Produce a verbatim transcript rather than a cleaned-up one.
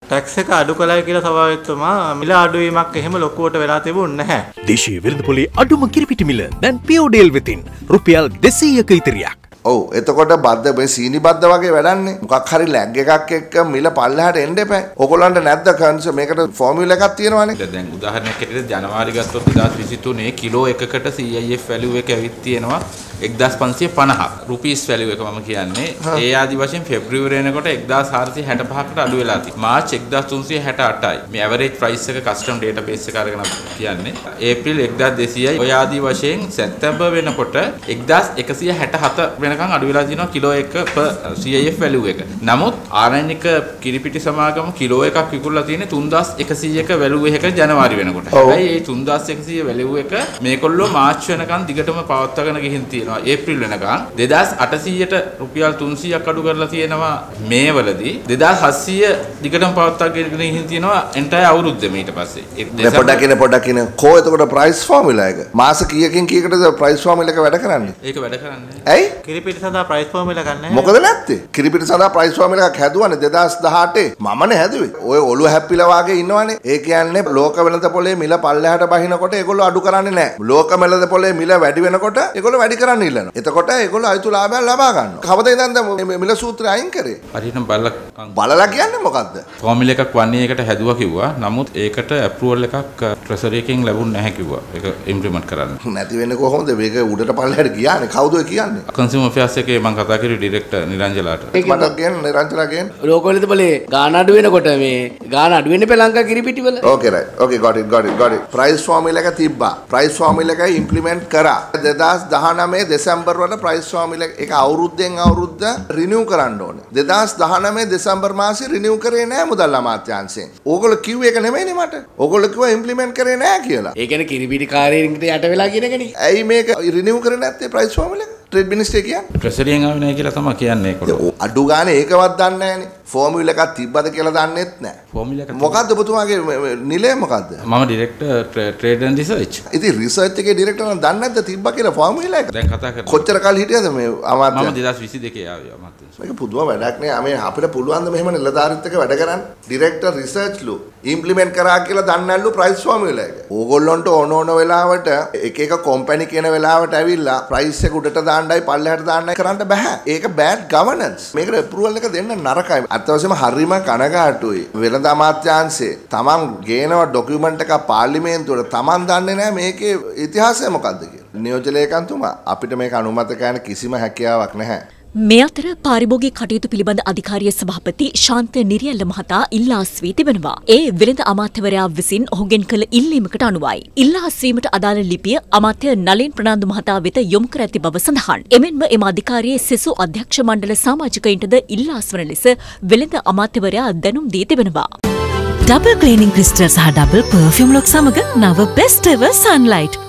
Tax එක අඩු කළයි කියලා සභාපතිතුමා මිල අඩුවීමක් එහෙම ලොකුවට වෙලා තිබුණේ නැහැ. දේශීය වෙළඳපොලේ අඩුම කිරිපිටි මිල දැන් පියෝඩේල් වෙතින් රුපියල් දෙසීයක ඉතිරියක්. ඔව් එතකොට බද්ද මේ සීනි බද්ද වගේ වැඩන්නේ. මොකක් හරි ලැග් එකක් එක්ක මිල පල්ලෙහාට එන්න එපා. ඔයගොල්ලන්ට නැද්ද කන්ස මේකට ෆෝමියුලා එකක් තියෙනවනේ. දැන් උදාහරණයක් ඇටියට ජනවාරි ගත්තොත් දෙදාස් විසිතුනේ කිලෝ එකකට C I F වැලියු එක ඇවිත් තියෙනවා එක්දාස් පන්සිය පනහක් රුපීස් වැලියු එක මම කියන්නේ. ඒ ආදි වශයෙන් පෙබ්‍රුවරි වෙනකොට එක්දාස් හාරසිය හැට පහකට අඩු වෙලා තියෙනවා. මාර්ච් එක්දාස් තුන්සිය හැට අටයි. මේ ඇවරේජ් ප්‍රයිස් එක කස්ටම් ඩේටාබේස් එක අරගෙන කියන්නේ. ඒප්‍රිල් එක්දාස් දෙසීයයි. ඔය ආදි වශයෙන් සැප්තැම්බර් වෙනකොට එක්දාස් එකසිය හැට හත වෙනකන් අඩු වෙලා තියෙනවා කිලෝ එක per C I F value එක. නමුත් ආරණ්‍යක කිරිපිටි සමාගම කිලෝ එකක් විකුණලා තියෙන්නේ තුන්දාස් එකසීයක වැලියු එකක ජනවාරි වෙනකොට. හැබැයි මේ තුන්දාස් එකසීය වැලියු එක මේකොල්ලෝ මාර්ච් වෙනකන් දිගටම පවත්වාගෙන ගිහින් තියෙනවා. ඒප්‍රිල් වෙනකන් දෙදාස් අටසීයට රුපියල් තුන්සීයක් අඩු කරලා තියෙනවා මේ වලදී. දෙදාස් හත්සීය දිගටම පවත්වාගෙන ගිහින් තියෙනවා එන්ටයර් අවුරුද්දෙම ඊට පස්සේ. පොඩක් ඉන්න පොඩක් ඉන්න කෝ එතකොට ප්‍රයිස් ෆෝමියුලා එක මාස කීයකින් කීයකටද ප්‍රයිස් ෆෝමියුලා එක වැඩ කරන්නේ? ඒක වැඩ කරන්නේ. ඇයි? කිරිපිටි සඳහා ප්‍රයිස් ෆෝමියුලා ගන්න නැහැ. මොකද නැත්තේ? කිරිපිටි සඳහා ප්‍රයිස් ෆෝමියුලා එකක් හැදුවානේ දෙදාස් දහඅටේ. මමනේ හැදුවේ. ඔය ඔළුව හැප්පිලා වාගේ ඉන්නවනේ. ඒ කියන්නේ ලෝක වෙළඳ පොලේ මිල පල්ලෙහාට බහිනකොට ඒගොල්ලෝ අඩු කරන්නේ නැහැ. ලෝක වෙළඳ පොලේ මිල වැඩි වෙනකොට ඒගොල්ලෝ වැඩි කරන්න ඉල්ලනවා. එතකොට ඒගොල්ලෝ අයිතු ලාභයක් ලබා ගන්නවා. කවදද ඉඳන්ද මේ මිල සූත්‍රය අයින් කරේ? හරියටම බලලා බලලා කියන්නේ මොකද්ද? ෆෝමියුලා එකක් වන්නේ එකට හැදුවා කිව්වා. නමුත් ඒකට ඇප්‍රූවල් එකක් ට්‍රෙසරි එකෙන් ලැබුණ නැහැ කිව්වා. ඒක ඉම්ප්ලිමන්ට් කරන්න. නැති වෙන්නේ කොහොමද? මේක උඩට පල්ලෙහාට ගියානේ. කවුද ඔය කියන්නේ? කන්සියුමර් ෆෙයාර්ස් එකේ මම කතා කරේ ඩිරෙක්ටර් නිරංජලාට. ඒක මට කියන්න නිරංජලා කියන්න. ලෝක වෙළඳ පොලේ ගාන අඩු වෙනකොට මේ ගාන අඩු වෙන්නේ පෙ ලංකා කිරිපිටි වල. Okay right. Okay got it got it got it. Price formula එක තිබ්බා. ප්‍රයිස් ෆෝමියුලා එක ඉම්ප්ලිමන්ට් කරා. දෙදාස් දහනවය දෙසැම්බර් වල ප්‍රයිස් ෆෝමියුලා එක අවුරුද්දෙන් අවුරුද්ද රිනිව් කරන්න ඕනේ. දෙදාස් දහනවය දෙසැම්බර් මාසේ රිනිව් කරේ නෑ මුදල් අමාත්‍යාංශයෙන්. ඕගොල්ලෝ කිව්වේ ඒක නෙමෙයිනේ මට. ඕගොල්ලෝ කිව්වා ඉම්ප්ලිමන්ට් කරේ නෑ කියලා. ඒ කියන්නේ කිරිපිටි කාර්යයෙන්ට යට වෙලා කියන එකනේ. ඇයි මේක රිනිව් කරේ නැත්තේ ප්‍රයිස් ෆෝමියුලා එක? ට්‍රේඩ් මිනිස්ටර් කියන්නේ ට්‍රෙසරියෙන් ආවේ නැහැ කියලා තමයි කියන්නේ ඒකෝ. අඩු ගානේ ඒකවත් දන්නේ නැහනේ. ෆෝමියුලා එකක් තිබ්බද කියලා දන්නෙත් නැහැ. ෆෝමියුලා එක මොකද්ද ඔබතුමාගේ නිලය මොකද්ද? මම ඩිරෙක්ටර් ට්‍රේඩ් ඇන්ඩ් රිසර්ච්. ඉතින් රිසර්ච් එකේ ඩිරෙක්ටර් නම් දන්නේ නැද්ද තිබ්බා කියලා ෆෝමියුලා එක? දැන් කතා කරලා කොච්චර කාලෙ හිටියද මේ අමාත්‍ය? මම දෙදාස් විසි දෙකේ ආවේ අමාත්‍යාංශ. මේක පුදුම වැඩක් නේ. මේ අපිට පුළුවන් ද මෙහෙම නිලධාරීත් එක්ක වැඩ කරන්න? ඩිරෙක්ටර් රිසර්ච්ලු ඉම්ප්ලිමන්ට් කරා කියලා දන්නේ නැල්ලු ප්‍රයිස් ෆෝමියුලා එක. ඕගොල්ලොන්ට ඕන ඕන වෙලාවට එක එක කම්පැනි කියන වෙලාවට ඇවිල්ලා ප්‍රයිස් එක උඩට දාන්නයි පල්ලෙහාට දාන්නයි කරන්න බෑ. ඒක බෑඩ් ගවර්නන්ස්. මේකට අප්‍රූවල් එක දෙන්න නරකයි. අත්වශයෙන්ම හරිම කනගාටුයි. වෙළඳ අමාත්‍යාංශේ තමන් ගේනවා ඩොකියුමන්ට් එක පාර්ලිමේන්තුවට තමන් දන්නේ නැහැ මේකේ ඉතිහාසය මොකද්ද කියලා. නියෝජ්‍ය ලේකම්තුමා අපිට මේක අනුමත කරන්න කිසිම හැකියාවක් නැහැ. මේ අතර පාරිභෝගික කටයුතු පිළිබඳ අධිකාරිය සභාපති ශාන්ත නිරියල්ල මහතා ඉල්ලා අස්වී තිබෙනවා. ඒ වෙළඳ අමාත්‍යවරයා විසින් ඔහුගෙන් කළ ඉල්ලීමකට අනුවයි. ඉල්ලා අස්වීමට අදාළ ලිපිය අමාත්‍ය නලින් ප්‍රනාන්දු මහතා වෙත යොමු කර ඇති බව සඳහන්. එමෙන්ම එම අධිකාරියේ සෙසු අධ්‍යක්ෂ මණ්ඩල සමාජිකයින්ටද ඉල්ලා අස්වන ලෙස වෙළඳ අමාත්‍යවරයා දැනුම් දී තිබෙනවා. ඩබල් ක්ලීනින් ක්‍රිස්ටල් සහ ඩබල් පර්ෆියුම් ලොක් සමග නව බෙස්ට් එවර් සන්ලයිට්